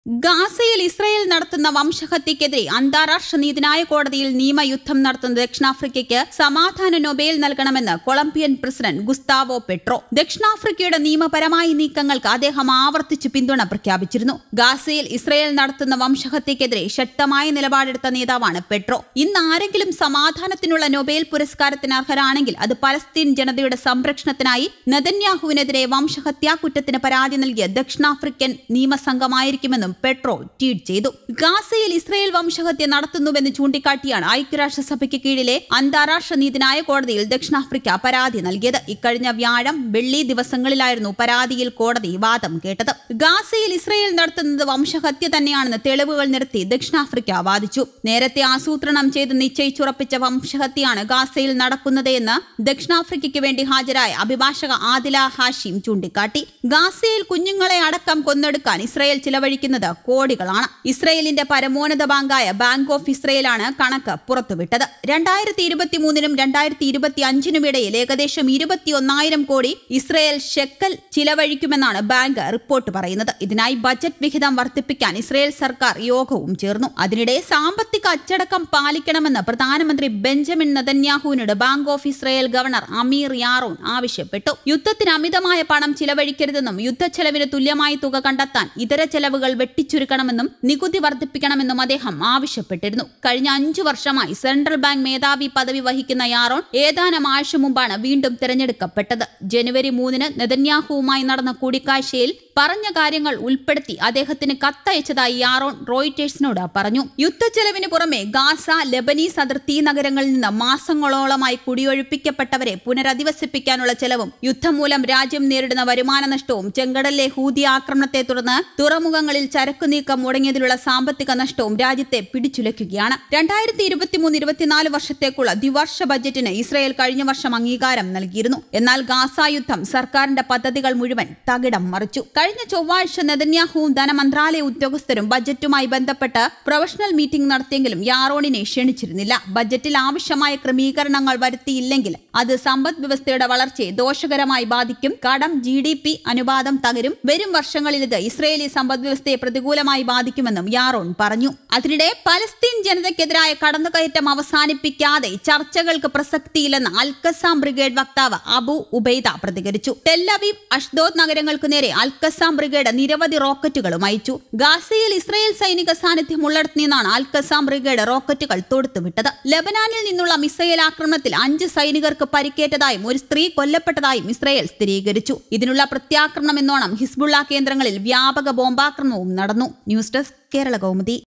ഗാസയിൽ ഇസ്രയേൽ നടത്തുന്ന വംശഹത്യക്കെതിരെ അന്താരാഷ്ട്ര നീതിന്യായ കോടതിയിൽ നിയമയുദ്ധം നടത്തുന്ന ദക്ഷിണാഫ്രിക്കയ്ക്ക് സമാധാന നൊബേൽ നൽകണമെന്ന് കൊളംബിയൻ പ്രസിഡന്റ് ഗുസ്താവോ പെട്രോ. ദക്ഷിണാഫ്രിക്കയുടെ നിയമപരമായ നീക്കങ്ങൾക്ക് അദ്ദേഹം ആവർത്തിച്ചു പിന്തുണ പ്രഖ്യാപിച്ചിരുന്നു. ഗാസയിൽ ഇസ്രയേൽ നടത്തുന്ന വംശഹത്യക്കെതിരെ ശക്തമായ നിലപാടെടുത്ത നേതാവാണ് പെട്രോ. ഇന്ന് ആരെങ്കിലും സമാധാനത്തിനുള്ള നൊബേൽ പുരസ്കാരത്തിന് അർഹരാണെങ്കിൽ അത് പലസ്തീൻ ജനതയുടെ സംരക്ഷണത്തിനായി നെതന്യാഹുവിനെതിരെ വംശഹത്യാകുറ്റത്തിന് പരാതി നൽകിയ ദക്ഷിണാഫ്രിക്കൻ നിയമസംഘമായിരിക്കുമെന്നും പെട്രോ ട്വീറ്റ് ചെയ്തു. ഗാസയിൽ ഇസ്രയേൽ വംശഹത്യ നടത്തുന്നുവെന്ന് ചൂണ്ടിക്കാട്ടിയാണ് ഐക്യരാഷ്ട്രസഭയ്ക്ക് കീഴിലെ അന്താരാഷ്ട്ര നീതിന്യായ കോടതിയിൽ ദക്ഷിണാഫ്രിക്ക പരാതി നൽകിയത്. ഇക്കഴിഞ്ഞ വ്യാഴം, വെള്ളി ദിവസങ്ങളിലായിരുന്നു പരാതിയിൽ കോടതി വാദം കേട്ടത്. ഗാസയിൽ ഇസ്രയേൽ നടത്തുന്നത് വംശഹത്യ തന്നെയാണെന്ന് തെളിവുകൾ നിരത്തി ദക്ഷിണാഫ്രിക്ക വാദിച്ചു. നേരത്തെ ആസൂത്രണം ചെയ്ത് നിശ്ചയിച്ചുറപ്പിച്ച വംശഹത്യയാണ് ഗാസയിൽ നടക്കുന്നത് എന്ന് ദക്ഷിണാഫ്രിക്കയ്ക്ക് വേണ്ടി ഹാജരായ അഭിഭാഷക ആദില ഹാഷിം ചൂണ്ടിക്കാട്ടി. ഗാസയിൽ കുഞ്ഞുങ്ങളെ അടക്കം കൊന്നെടുക്കാൻ ഇസ്രയേൽ ചിലവഴിക്കുന്നത് കോടികളാണ്. ഇസ്രയേലിന്റെ പരമോന്നത ബാങ്കായ ബാങ്ക് ഓഫ് ഇസ്രയേലാണ് കണക്ക് പുറത്തുവിട്ടത്. 2023-നും 2025-നും ഇടയിൽ ഏകദേശം 21,000 കോടി ഇസ്രയേൽ ഷെക്കൽ ചിലവഴിക്കുമെന്നാണ് ബാങ്ക് റിപ്പോർട്ട് പറയുന്നത്. ഇതിനായി ബജറ്റ് വിഹിതം വർദ്ധിപ്പിക്കാൻ ഇസ്രയേൽ സർക്കാർ യോഗവും ചേർന്നു. അതിനിടെ സാമ്പത്തിക അച്ചടക്കം പാലിക്കണമെന്ന് പ്രധാനമന്ത്രി ബെഞ്ചമിൻ നെതന്യാഹുവിനോട് bank of Israel governor Amir Yaron ആവശ്യപ്പെട്ടു. യുദ്ധത്തിന് അമിതമായ പണം ചിലവഴിക്കരുതെന്നും യുദ്ധച്ചെലവിന് തുല്യമായ തുക കണ്ടെത്താൻ ഇതര ചെലവുകൾ വെട്ടിച്ചുരുക്കണമെന്നും നികുതി വർദ്ധിപ്പിക്കണമെന്നും അദ്ദേഹം ആവശ്യപ്പെട്ടിരുന്നു. കഴിഞ്ഞ 5 വർഷമായി സെൻട്രൽ ബാങ്ക് മേധാവി പദവി വഹിക്കുന്ന യാറോൺ ഏതാനും ആഴ്ച മുമ്പാണ് വീണ്ടും തെരഞ്ഞെടുക്കപ്പെട്ടത്. ജനുവരി 3-ന് നെതന്യാഹുവുമായി നടന്ന കൂടിക്കാഴ്ചയിൽ പറഞ്ഞ കാര്യങ്ങൾ ഉൾപ്പെടുത്തി അദ്ദേഹത്തിന് കത്തയച്ചതായി യാറോൺ റോയിറ്റേഴ്സിനോട് പറഞ്ഞു. യുദ്ധച്ചെലവിന് പുറമെ ഗാസ, ലെബനീസ് അതിർത്തി നഗരങ്ങളിൽ നിന്ന് മാസങ്ങളോളമായി കുടിയൊഴിപ്പിക്കപ്പെട്ടവരെ പുനരധിവസിപ്പിക്കാനുള്ള ചെലവും യുദ്ധം മൂലം രാജ്യം നേരിടുന്ന വരുമാന നഷ്ടവും ചെങ്കടലിലെ ഹൂതി ആക്രമണത്തെ തുടർന്ന് തുറമുഖങ്ങളിൽ ചരക്കു നീക്കം മുടങ്ങിയതിലുള്ള സാമ്പത്തിക നഷ്ടവും രാജ്യത്തെ പിടിച്ചുലയ്ക്കുകയാണ്. 2023-24 വർഷത്തേക്കുള്ള ദ്വിവർഷ ബജറ്റിന് ഇസ്രയേൽ കഴിഞ്ഞ വർഷം അംഗീകാരം നൽകിയിരുന്നു. എന്നാൽ ഗാസ യുദ്ധം സർക്കാരിന്റെ പദ്ധതികൾ മുഴുവൻ തകിടം മറിച്ചു. കഴിഞ്ഞ ചൊവ്വാഴ്ച നെതന്യാഹുവും ധനമന്ത്രാലയ ഉദ്യോഗസ്ഥരും ബജറ്റുമായി ബന്ധപ്പെട്ട് പ്രൊഫഷണൽ മീറ്റിംഗ് നടത്തിയെങ്കിലും യാറോണിനെ ക്ഷണിച്ചിരുന്നില്ല. ബജറ്റിൽ ആവശ്യമായ ക്രമീകരണങ്ങൾ വരുത്തിയില്ലെങ്കിൽ അത് സമ്പദ് വ്യവസ്ഥയുടെ വളർച്ചയെ ദോഷകരമായി ബാധിക്കും. കടം GDP അനുപാതം തകരും. വരും വർഷങ്ങളിൽ ഇത് ഇസ്രയേലി സമ്പദ് വ്യവസ്ഥയെ പ്രതികൂലമായി ബാധിക്കുമെന്നും യാറോൺ പറഞ്ഞു. അതിനിടെ പലസ്തീൻ ജനതയ്ക്കെതിരായ കടന്നുകയറ്റം അവസാനിപ്പിക്കാതെ ചർച്ചകൾക്ക് പ്രസക്തിയില്ലെന്ന് അൽ-ഖസാം ബ്രിഗേഡ് വക്താവ് അബു ഉബൈദ പ്രതികരിച്ചു. ടെൽ-അവീവ്, അഷ്ദോദ് നഗരങ്ങൾക്ക് നേരെ അൽ-ഖസാം ബ്രിഗേഡ് നിരവധി റോക്കറ്റുകളും അയച്ചു. ഗാസയിൽ ഇസ്രയേൽ സൈനിക സാന്നിധ്യം ഉള്ളിടത്ത് നിന്നാണ് അൽ-ഖസാം ബ്രിഗേഡ് റോക്കറ്റുകൾ തൊടുത്തുവിട്ടത്. ലബനാനിൽ നിന്നുള്ള മിസൈൽ ആക്രമണത്തിൽ 5 സൈനികർക്ക് പരിക്കേറ്റതായും ഒരു സ്ത്രീ കൊല്ലപ്പെട്ടതായും ഇസ്രയേൽ സ്ഥിരീകരിച്ചു. ഇതിനുള്ള പ്രത്യാക്രമണം എന്നോണം ഹിസ്ബുള്ള കേന്ദ്രങ്ങളിൽ വ്യാപക ബോംബാക്രമണവും നടന്നു. News desk, Kerala Kaumudi.